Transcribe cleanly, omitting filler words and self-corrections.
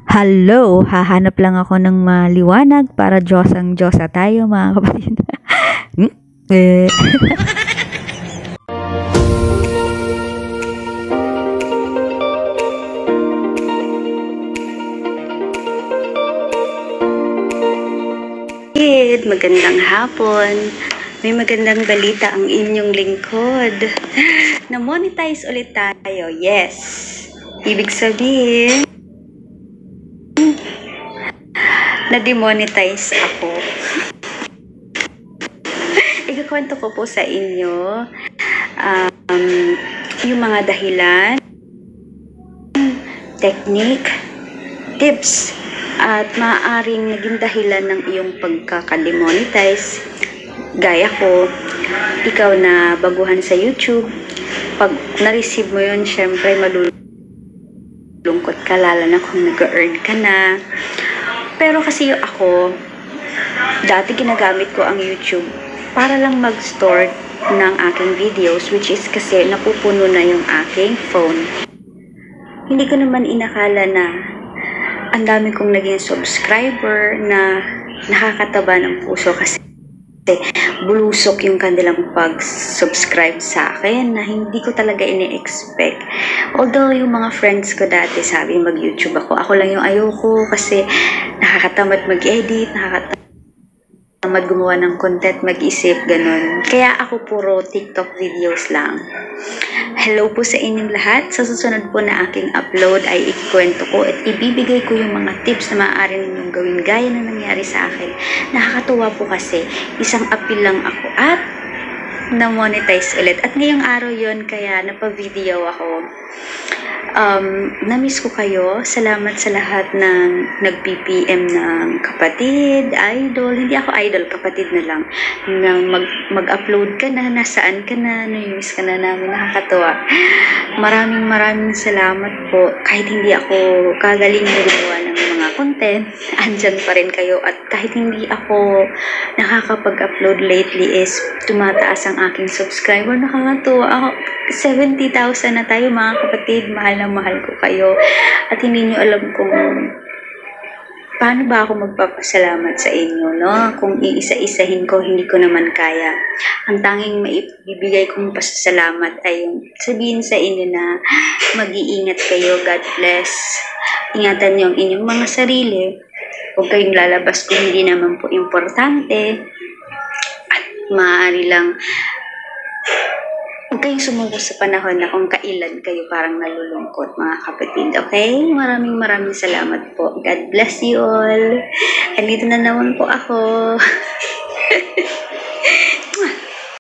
Hello, hahanap lang ako ng maliwanag para Diyosang-Diyosa tayo mga kapatid. Hmm? Eh. Magandang hapon. May magandang balita ang inyong lingkod. Na-monetize ulit tayo. Yes. Ibig sabihin, na-demonetize ako. Ikakwento ko po sa inyo yung mga dahilan, technique, tips, at maaaring naging dahilan ng iyong pagkaka-demonetize. Gaya ko, ikaw na baguhan sa YouTube, pag na-receive mo yun, syempre malulungkot ka, lalo na kung nag-earn ka na. Pero kasi ako, dati ginagamit ko ang YouTube para lang mag-store ng aking videos, which is kasi napupuno na yung aking phone. Hindi ko naman inakala na ang dami kong naging subscriber na nakakataba ng puso kasi bulusok yung kanilang pag-subscribe sa akin na hindi ko talaga ini-expect. Although yung mga friends ko dati sabi mag-YouTube ako lang yung ayoko kasi nakakatamad mag-edit, nakakatamad gumawa ng content, mag-isip, ganun. Kaya ako puro TikTok videos lang. Hello po sa inyong lahat. Sa susunod po na aking upload ay ikikwento ko at ibibigay ko yung mga tips na maaari ninyong gawin gaya na nangyari sa akin. Nakakatuwa po kasi isang appeal lang ako at na-monetize ulit. At ngayong araw yon kaya napa-video ako. Na-miss ko kayo. Salamat sa lahat ng nag-PPM ng kapatid, idol. Hindi ako idol, kapatid na lang. Na mag-upload ka na, nasaan ka na, na-miss ka na namin. Nakakatuwa. Maraming salamat po. Kahit hindi ako kagaling na gumawa ng mga content, andyan pa rin kayo. At kahit hindi ako nakakapag-upload lately is tumataas ang aking subscriber. Nakakatuwa ako. 70,000 na tayo mga kapatid. Mahal na mahal ko kayo. At hindi nyo alam kung paano ba ako magpapasalamat sa inyo, no? Kung iisa-isahin ko, hindi ko naman kaya. Ang tanging maibibigay kong pasasalamat ay yung sabihin sa inyo na mag-iingat kayo. God bless. Ingatan nyo ang inyong mga sarili. Huwag kayong lalabas kung hindi naman po importante. At maaari lang huwag kayong sumuko sa panahon na kung kailan kayo parang nalulungkot, mga kapatid. Okay? Maraming salamat po. God bless you all. Andito na naman po ako.